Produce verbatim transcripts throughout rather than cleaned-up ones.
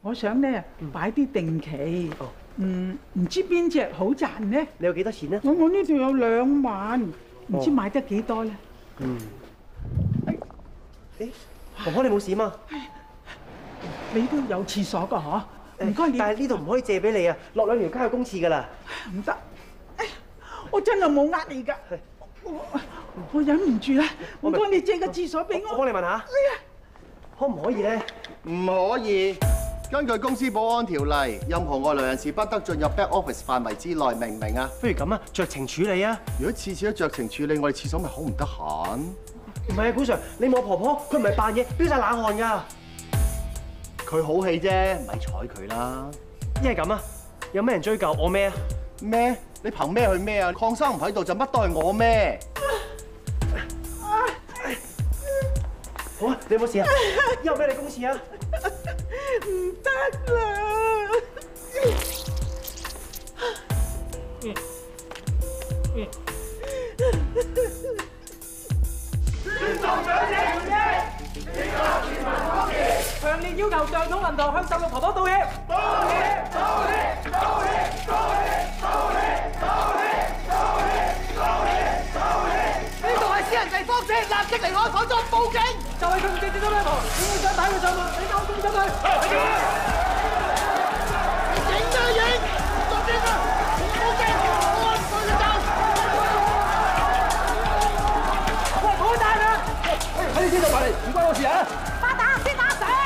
我想咧擺啲定期。 哦。 嗯，唔知邊隻好賺呢？ 你有幾多錢呢？ 我我呢度有兩萬，唔知買得幾多咧？ 嗯。誒，婆婆你冇事嘛？ 你都有廁所㗎嗬？唔該你。 但係呢度唔可以借俾你啊，落兩條街有公廁㗎啦。 唔得，我真係冇呃你㗎。我我忍唔住啦，唔該你借個廁所俾我。 我幫你問下，可唔可以咧？ 唔可以。根據公司保安條例，任何外來人士不得進入 back office 範圍之內，明唔明啊？ 不如咁啊，酌情處理啊！ 如果次次都酌情處理，我哋廁所咪好唔得閒？ 唔係啊，古 Sir，你望婆婆，佢唔係扮嘢，飆晒冷汗㗎。 佢好氣啫，咪睬佢啦。 一係咁啊，有咩人追究我孭啊？ 咩？你憑咩去孭啊？鄺生唔喺度就乜都係我孭。 好啊，你有冇事啊？以後俾你公廁啊！ 唔得啦！嗯嗯。尊重長者權益，尊重市民福祉，強烈要求上統運動向受虐婆婆道歉。道歉！道歉！道歉！道歉！道歉！道歉！道歉！道歉！道歉！呢度係私人地方，請立即離開，否則報警！就係佢唔記得咗呢婆，點會想睇佢上門？你交公咗佢！影就影，做邊個？報警！安佢就走。喂，好大啦！喺你呢度埋嚟，唔關我事啊！巴打先打上！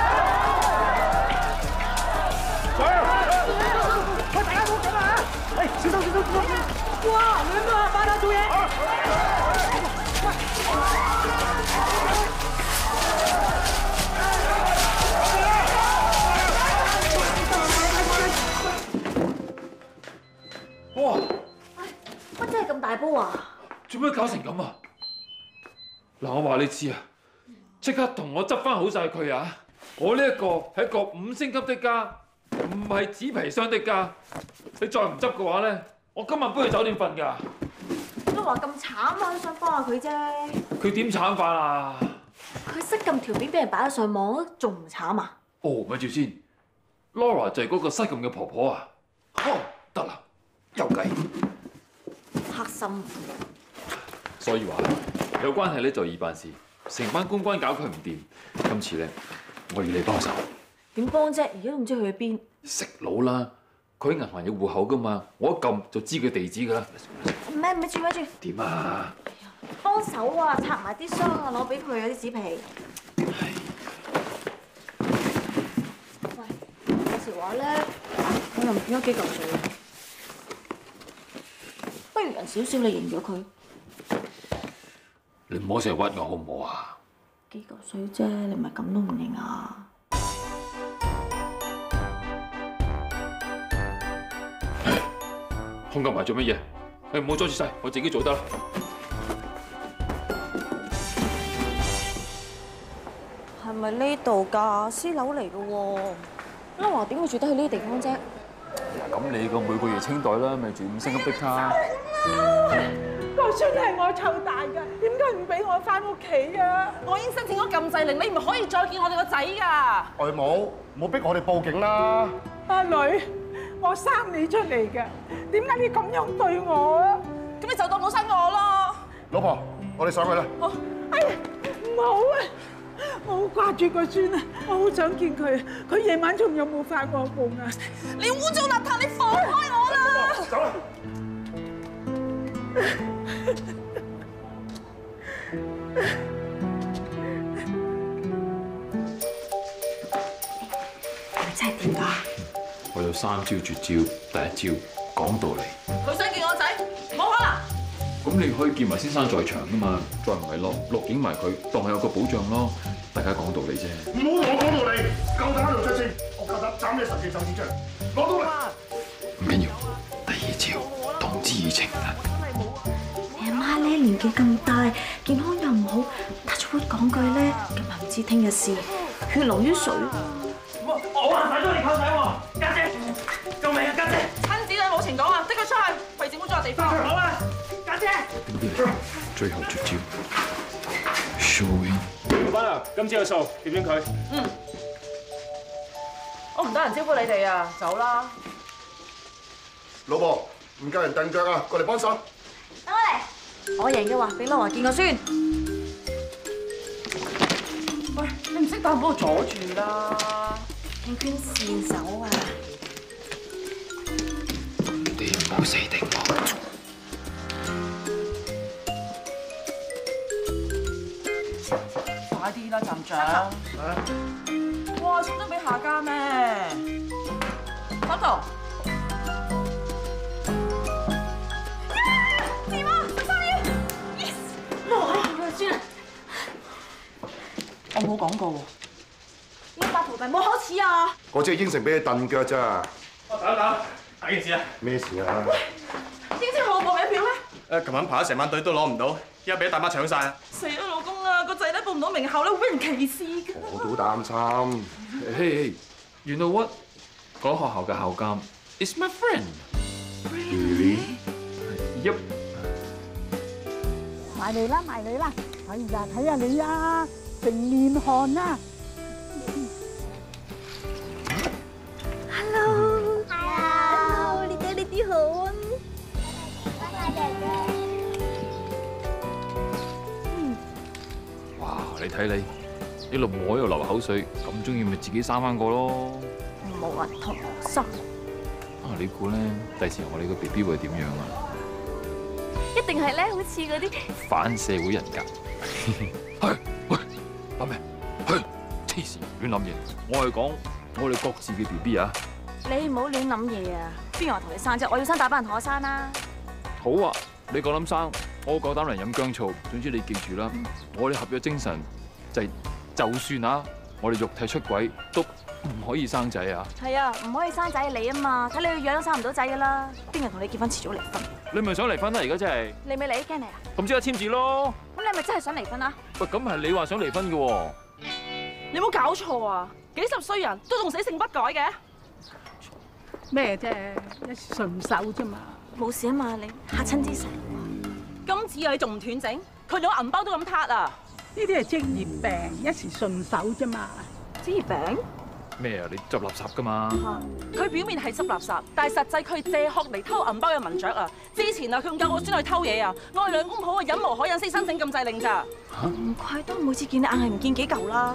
上！喂，大家唔好咁啊！誒，小心小心小心！哇，兩個啊，巴打做嘢！ 哇！ 乜真係咁大煲啊？ 做咩搞成咁啊？嗱，我話你知啊，即刻同我執翻好晒佢啊！我呢一個係一個五星級的家，唔係紙皮箱的家。你再唔執嘅話咧，我今晚搬去酒店瞓㗎。 都話咁慘啊，想幫下佢啫。 佢點慘法啊？ 佢失禁條片俾人擺咗上網，仲唔慘啊？ 哦，咪住先 ，Laura 就係嗰個失禁嘅婆婆啊！哦，得啦，有計。 黑心。 所以話有關係咧就易辦事，成班公關搞佢唔掂。今次咧，我要你幫手。 點幫啫？而家都唔知佢去邊。 食佬啦，佢喺銀行有戶口噶嘛，我一撳就知佢地址噶啦。 唔係唔係，住咪住。 點啊？ 幫手啊！拆埋啲箱啊，攞俾佢啊啲紙皮。喂，有時話咧，我又唔見咗幾嚿水，不如人少少你認咗佢。 你唔好成日屈我好唔好啊？ 幾嚿水啫，你唔係咁都唔認啊？ 空夾埋做乜嘢？你唔好阻住晒，我自己做得啦。 係咪呢度㗎？私樓嚟嘅喎。阿華點會住得去呢啲地方啫？ 咁你個每個月清袋啦，咪住五星級的卡。 個孫係我湊大㗎，點解唔俾我翻屋企啊？ 我已經申請咗禁制令，你唔可以再見我哋個仔㗎。 外母，唔好逼我哋報警啦！ 阿女，我生你出嚟㗎，點解你咁樣對我啊？ 咁你就當冇生我咯。 老婆，我哋上去啦。 哦，哎呀，唔好啊！我好掛住個孫啊，我好想見佢。佢夜晚仲有冇發惡夢啊？ 你污糟邋遢，你放開我啦！ 走啦！ 真係點㗎？ 我有三招絕招，第一招講道理。 佢想見我仔，冇可能。 咁你可以見埋先生在場㗎嘛，再唔係咯，錄影埋佢，當係有個保障咯。大家講道理啫。 唔好同我講道理，夠膽喺度出聲，我夠膽斬你十幾手指出嚟，攞到啦！ 唔緊要，第二招動之以情啦。 你阿媽咧年紀咁大，健康又唔好，touch wood講句咧，今日唔知聽日事，血濃於水。 我還睇到你舅仔喎，家姐，救命啊家姐！ 親子女冇情講啊，即刻出去，為政府租個地方。 好啊，家姐。 最後絕招 ，showing。 老闆娘，今朝嘅數點點佢？ 嗯。 我唔得閒招呼你哋啊，走啦！ 老婆唔夠人蹬腳啊，過嚟幫手。 等我嚟，我贏嘅話俾老王見個孫。 喂，你唔識打唔好阻住啦！ 圈圈線手啊！ 你唔好死定我！ 快啲啦，站長！哇，送得俾下家咩？嗰度。掂啊！十三秒 ，yes！ 老王見個孫啊！ 我冇講過喎。 呢八徒弟冇口齒啊！ 我只係應承俾你蹬腳咋。 等一等，大件事啊！ 咩事啊？ 點知我老婆嘅票咧？ 誒，琴晚排咗成晚隊都攞唔到，依家俾大媽搶晒啊！ 死啦，老公啊！個仔咧報唔到名校咧，會俾人歧視㗎。 我都好擔心。 嘿嘿，you know what？嗰學校嘅校監 is my friend。 Really？ Yup。 埋嚟啦，埋嚟啦！哎呀，睇下你啊，成面汗啊！ Hello， Hello， 你睇你啲汗。 哇！你睇你一路摸一路流口水，咁中意咪自己生翻個咯。 冇人同我生。 啊！你估咧，第時我哋個 B B 會點樣啊？ 一定係咧，好似嗰啲反社會人格。係喂，諗咩？係黐線，亂諗嘢。我係講我哋各自嘅 B B 啊。 你唔好亂諗嘢啊！邊個話同你生啫？我要生大班人同我生啦。 好啊，你夠膽生，我夠膽嚟飲薑醋。總之你記住啦，我哋合約精神就係，就算啊，我哋肉體出軌都唔可以生仔啊。 係啊，唔可以生仔你啊嘛，睇你個樣都生唔到仔噶啦。邊個同你結婚遲早離婚？ 你咪想離婚啦？而家真係。 你咪嚟驚你啊？ 咁即刻簽字咯。 咁你咪真係想離婚啊？ 喂，咁係你話想離婚嘅喎。 你冇搞錯啊！幾十歲人都仲死性不改嘅。 咩啫？一時順手啫嘛。 冇事啊嘛，你嚇親啲神。 今次啊，你仲唔斷整？佢連個銀包都咁撻啊！ 呢啲係職業病，一時順手啫嘛。 職業病？ 咩啊？你執垃圾㗎嘛？ 佢表面係執垃圾，但係實際佢借殼嚟偷銀包嘅文雀啊！之前啊，佢唔夠我孫去偷嘢啊！我哋兩公婆啊，忍無可忍，先申請禁制令咋。 唔怪得每次見你硬係唔見幾嚿啦。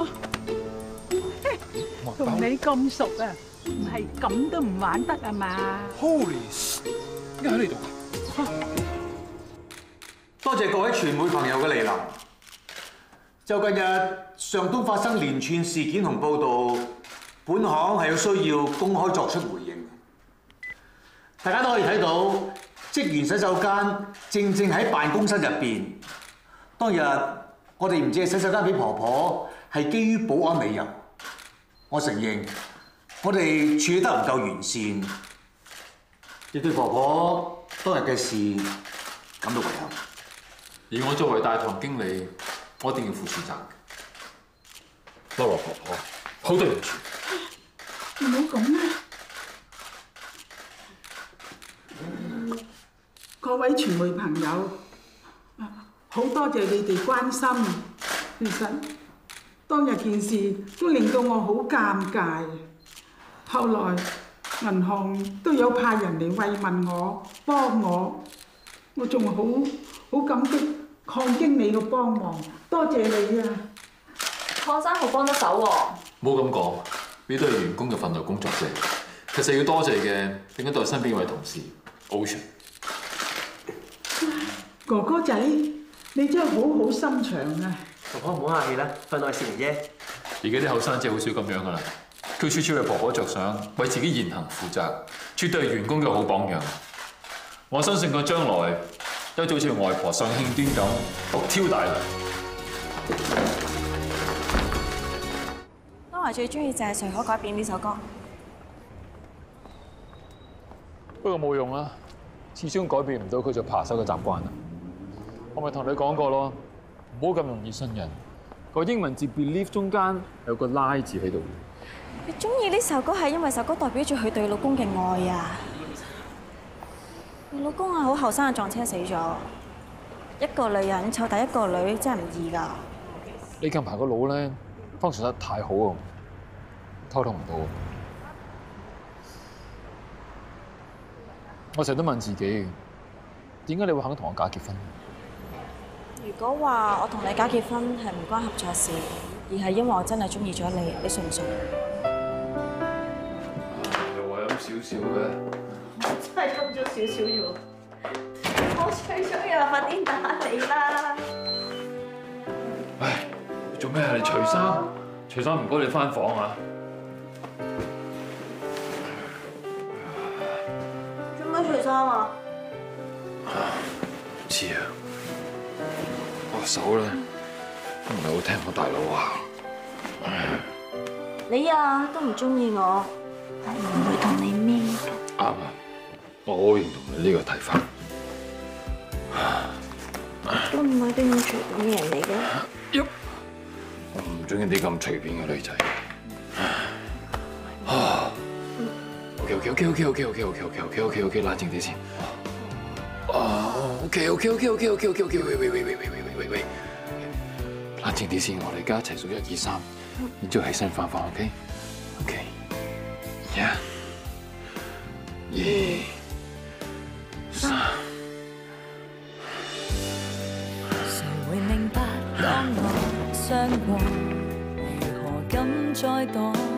同你咁熟啊，唔係咁都唔玩得啊嘛。 Holy， 點解喺呢度？ 多謝各位傳媒朋友嘅嚟臨。就近日上東發生連串事件同報導，本行係有需要公開作出回應。大家都可以睇到，職員洗手間正正喺辦公室入邊。當日我哋唔借洗手間俾婆婆，係基於保安理由。我承認我哋處理得唔夠完善，亦對婆婆當日嘅事感到遺憾。 而我作為大堂經理，我一定要負全責。羅羅婆婆，好對唔住。 唔好咁啦。各位傳媒朋友，好多謝你哋關心。其實當日件事都令到我好尷尬。後來銀行都有派人嚟慰問我、幫我，我仲好好感激鄺經理嘅幫忙，多謝你啊！ 鄺生好幫得手喎。 冇咁講，你都係員工嘅份內工作啫。其實要多謝嘅，另一度係身邊嗰位同事 Ocean。 哥哥仔，你真係好好心腸啊！ 婆婆唔好客氣啦，份內事嚟啫。 而家啲後生仔好少咁樣噶啦，佢處處為婆婆着想，為自己言行負責，絕對係員工嘅好榜樣。我相信佢將來都好似外婆上慶端咁，獨挑大梁。 當華最中意就係誰可改變呢首歌。 不過冇用啦，始終改變唔到佢做扒手嘅習慣啦。我咪同你講過咯，唔好咁容易信人。個英文字 believe 中間有個拉字喺度。 你中意呢首歌係因為首歌代表住佢對老公嘅愛啊！我老公啊，好後生就撞車死咗，一個女人湊第一個女真係唔易㗎。 你近排個腦咧，方程得太好啊！ 溝通唔到。我成日都問自己，點解你會肯同我假結婚？ 如果話我同你假結婚係唔關合作事，而係因為我真係中意咗你，你信唔信？ 又話飲少少嘅， 真係飲咗少少啫喎！我吹水啊，快啲打你啦！ 唉，做咩啊？你除衫，除衫唔該你返房啊！ 做咩除衫啊？ 唔知啊，我手咧唔係好聽我大佬話。 你啊都唔中意我，係唔會同你咩嘅。 啱啊，我認同你呢個睇法。 都唔係啲咁隨便嘅人嚟嘅。 我唔中意啲咁隨便嘅女仔。OK OK OK OK OK OK OK OK OK OK 冷靜啲先。哦 OK OK OK OK OK OK OK 喂喂喂喂喂喂喂喂，冷靜啲先，我哋而家一齊數一二三，然之後起身翻房 OK OK 一、二、三。 誰會明白當我傷過，如何敢再躲？